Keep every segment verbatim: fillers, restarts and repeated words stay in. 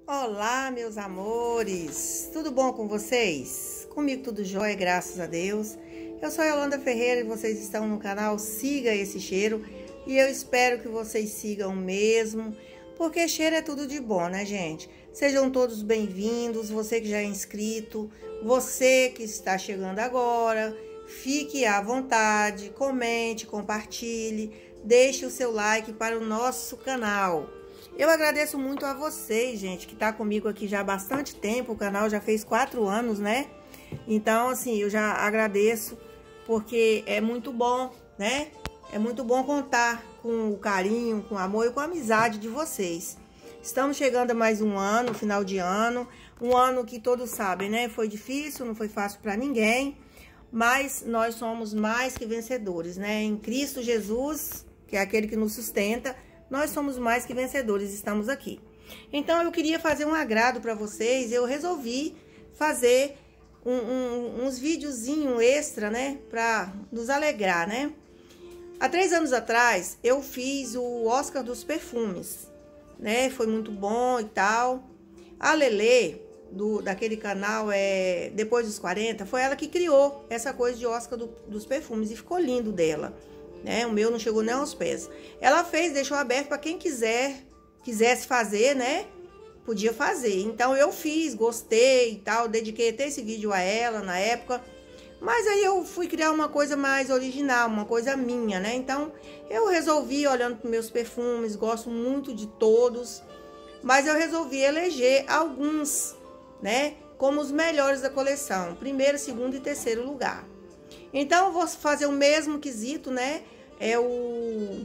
Olá, meus amores, tudo bom com vocês? Comigo tudo jóia, graças a Deus. Eu sou a Yolanda Ferreira e vocês estão no canal Siga Esse Cheiro. E eu espero que vocês sigam mesmo, porque cheiro é tudo de bom, né, gente? Sejam todos bem-vindos, você que já é inscrito, você que está chegando agora, fique à vontade, comente, compartilhe, deixe o seu like para o nosso canal. Eu agradeço muito a vocês, gente, que tá comigo aqui já há bastante tempo. O canal já fez quatro anos, né? Então, assim, eu já agradeço, porque é muito bom, né? É muito bom contar com o carinho, com o amor e com a amizade de vocês. Estamos chegando a mais um ano, final de ano. Um ano que todos sabem, né? Foi difícil, não foi fácil para ninguém. Mas nós somos mais que vencedores, né? Em Cristo Jesus, que é aquele que nos sustenta, nós somos mais que vencedores, estamos aqui. Então, eu queria fazer um agrado para vocês, eu resolvi fazer um, um, uns videozinhos extra, né, para nos alegrar, né. Há três anos atrás, eu fiz o Oscar dos Perfumes, né, foi muito bom e tal. A Lelê, do, daquele canal é Depois dos quarenta, foi ela que criou essa coisa de Oscar do, dos Perfumes, e ficou lindo dela. Né? O meu não chegou nem aos pés. Ela fez, deixou aberto para quem quiser, quisesse fazer, né? Podia fazer. Então eu fiz, gostei e tal, dediquei até esse vídeo a ela na época. Mas aí eu fui criar uma coisa mais original, uma coisa minha, né? Então eu resolvi, olhando para meus perfumes, gosto muito de todos, mas eu resolvi eleger alguns, né? Como os melhores da coleção, primeiro, segundo e terceiro lugar. Então, eu vou fazer o mesmo quesito, né? É o,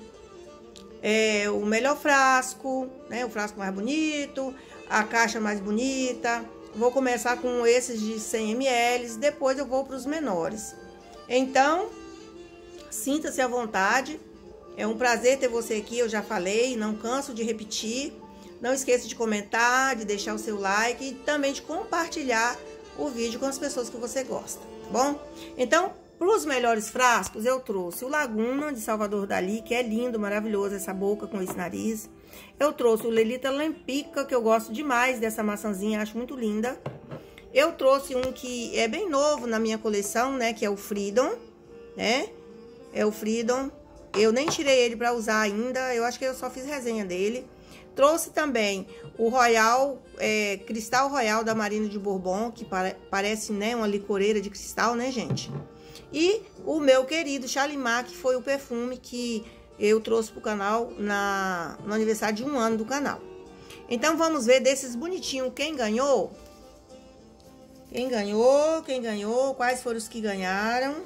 é o melhor frasco, né? O frasco mais bonito, a caixa mais bonita. Vou começar com esses de cem mililitros, depois eu vou para os menores. Então, sinta-se à vontade. É um prazer ter você aqui, eu já falei, não canso de repetir. Não esqueça de comentar, de deixar o seu like e também de compartilhar o vídeo com as pessoas que você gosta, tá bom? Então, para os melhores frascos, eu trouxe o Laguna, de Salvador Dalí, que é lindo, maravilhoso, essa boca com esse nariz. Eu trouxe o Lolita Lempicka, que eu gosto demais dessa maçãzinha, acho muito linda. Eu trouxe um que é bem novo na minha coleção, né, que é o Freedom, né? É o Freedom. Eu nem tirei ele para usar ainda, eu acho que eu só fiz resenha dele. Trouxe também o Royal, é, Cristal Royal da Marina de Bourbon, que pare, parece, né, uma licoreira de cristal, né, gente? E o meu querido Shalimar, que foi o perfume que eu trouxe pro canal na, no aniversário de um ano do canal. Então, vamos ver desses bonitinhos quem ganhou. Quem ganhou, quem ganhou, quais foram os que ganharam.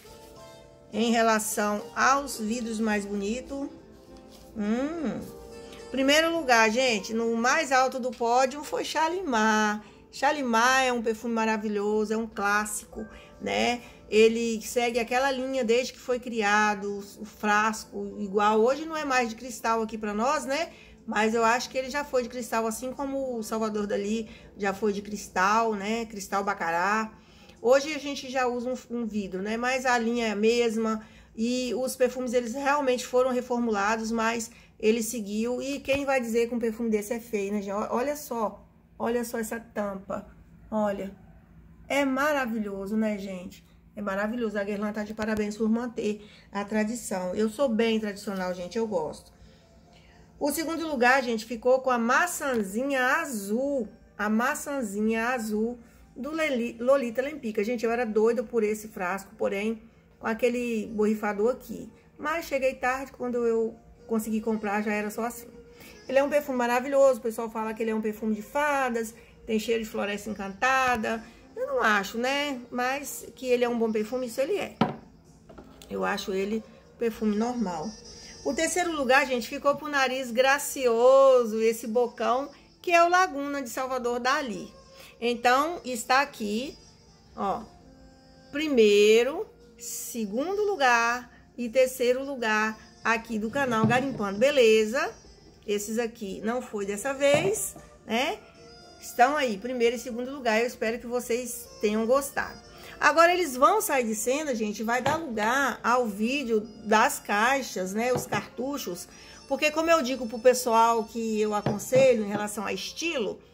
Em relação aos vidros mais bonitos. Hum... Primeiro lugar, gente, no mais alto do pódio foi Shalimar. Shalimar é um perfume maravilhoso, é um clássico, né? Ele segue aquela linha desde que foi criado, o frasco igual. Hoje não é mais de cristal aqui para nós, né? Mas eu acho que ele já foi de cristal, assim como o Salvador Dalí já foi de cristal, né? Cristal Bacará. Hoje a gente já usa um, um vidro, né? Mas a linha é a mesma e os perfumes, eles realmente foram reformulados, mas ele seguiu. E quem vai dizer que um perfume desse é feio, né, gente? Olha só, olha só essa tampa, olha. É maravilhoso, né, gente? É maravilhoso. A Guerlain tá de parabéns por manter a tradição. Eu sou bem tradicional, gente, eu gosto. O segundo lugar, gente, ficou com a maçãzinha azul. A maçãzinha azul do Lolita Lempicka. Gente, eu era doida por esse frasco, porém, com aquele borrifador aqui. Mas cheguei tarde, quando eu consegui comprar, já era só assim. Ele é um perfume maravilhoso, o pessoal fala que ele é um perfume de fadas, tem cheiro de floresta encantada. Eu não acho, né? Mas que ele é um bom perfume, isso ele é. Eu acho ele perfume normal. O terceiro lugar, gente, ficou pro nariz gracioso, esse bocão, que é o Laguna, de Salvador Dalí. Então, está aqui, ó, primeiro, segundo lugar e terceiro lugar aqui do canal Garimpando Beleza. Esses aqui não foi dessa vez, né? Estão aí, primeiro e segundo lugar. Eu espero que vocês tenham gostado. Agora, eles vão sair de cena, gente, vai dar lugar ao vídeo das caixas, né? Os cartuchos. Porque, como eu digo pro pessoal que eu aconselho em relação a estilo,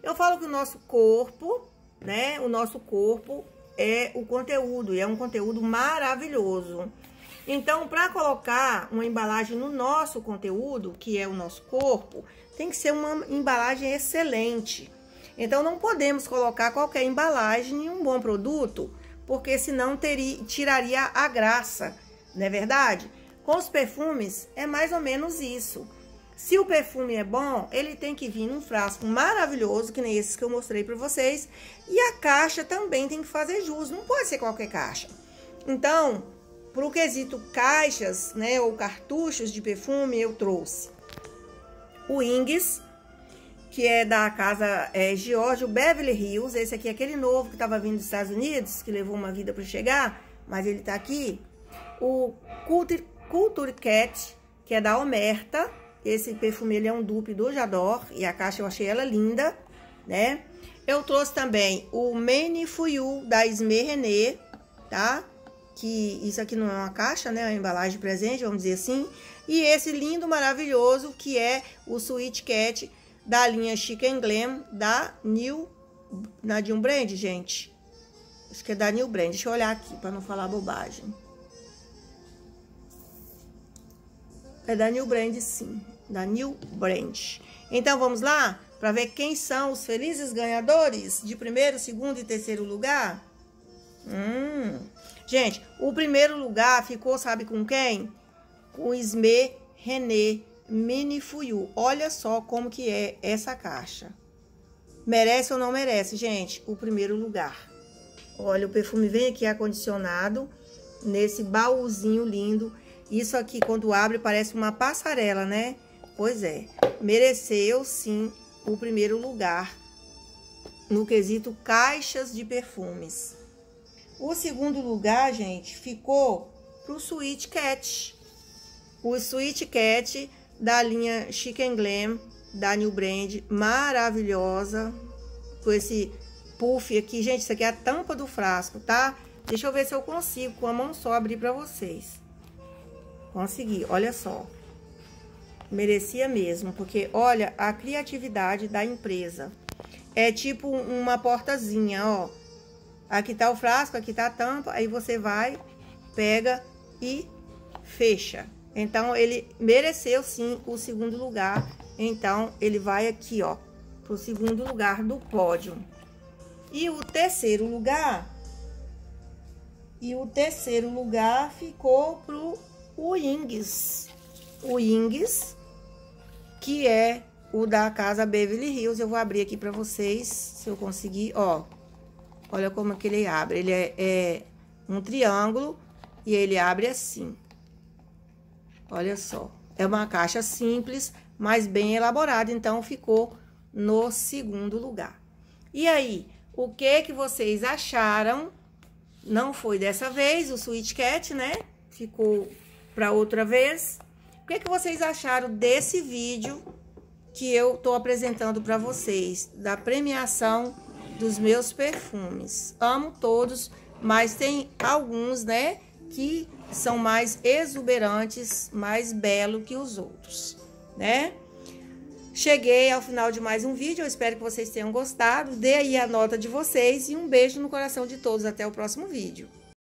Eu falo que o nosso corpo, né? O nosso corpo é o conteúdo, e é um conteúdo maravilhoso. Então, para colocar uma embalagem no nosso conteúdo, que é o nosso corpo, tem que ser uma embalagem excelente. Então, não podemos colocar qualquer embalagem em um bom produto, porque senão teria, tiraria a graça, não é verdade? Com os perfumes, é mais ou menos isso. Se o perfume é bom, ele tem que vir num frasco maravilhoso, que nem esses que eu mostrei para vocês. E a caixa também tem que fazer jus, não pode ser qualquer caixa. Então, para o quesito caixas, né, ou cartuchos de perfume, eu trouxe o Ings, que é da casa é, Giorgio Beverly Hills. Esse aqui é aquele novo que estava vindo dos Estados Unidos, que levou uma vida para chegar, mas ele tá aqui. O Culture, Culture Cat, que é da Omerta. Esse perfume ele é um dupe do J'adore e a caixa eu achei ela linda, né? Eu trouxe também o Mani For You da Esme René, tá? Que isso aqui não é uma caixa, né? É uma embalagem presente, vamos dizer assim. E esse lindo, maravilhoso, que é o Sweet Cat da linha Chic and Glam da New, da New Brand, gente. Acho que é da New Brand. Deixa eu olhar aqui para não falar bobagem. É da New Brand, sim. Da New Brand. Então, vamos lá para ver quem são os felizes ganhadores de primeiro, segundo e terceiro lugar? Hum. Gente, o primeiro lugar ficou, sabe com quem? Com Esme René Mani For You. Olha só como que é essa caixa. Merece ou não merece, gente? O primeiro lugar. Olha, o perfume vem aqui acondicionado nesse baúzinho lindo. Isso aqui, quando abre, parece uma passarela, né? Pois é, mereceu sim o primeiro lugar no quesito caixas de perfumes. O segundo lugar, gente, ficou pro Sweet Cat. O Sweet Cat da linha Chic and Glam da New Brand, maravilhosa. Com esse puff aqui, gente, isso aqui é a tampa do frasco, tá? Deixa eu ver se eu consigo com a mão só abrir pra vocês. Consegui, olha só. Merecia mesmo, porque olha a criatividade da empresa. É tipo uma portazinha, ó. Aqui tá o frasco, aqui tá a tampa, aí você vai, pega e fecha. Então, ele mereceu sim o segundo lugar. Então, ele vai aqui, ó, pro segundo lugar do pódio. E o terceiro lugar, e o terceiro lugar ficou pro Ings. O Ings, que é o da casa Beverly Hills. Eu vou abrir aqui pra vocês, se eu conseguir, ó. Olha como que ele abre. Ele é, é um triângulo e ele abre assim. Olha só. É uma caixa simples, mas bem elaborada. Então, ficou no segundo lugar. E aí, o que que vocês acharam? Não foi dessa vez o Sweet Cat, né? Ficou para outra vez. O que que vocês acharam desse vídeo que eu tô apresentando para vocês? Da premiação dos meus perfumes. Amo todos, mas tem alguns, né, que são mais exuberantes, mais belo que os outros, né? Cheguei ao final de mais um vídeo, eu espero que vocês tenham gostado. Dê aí a nota de vocês e um beijo no coração de todos. Até o próximo vídeo.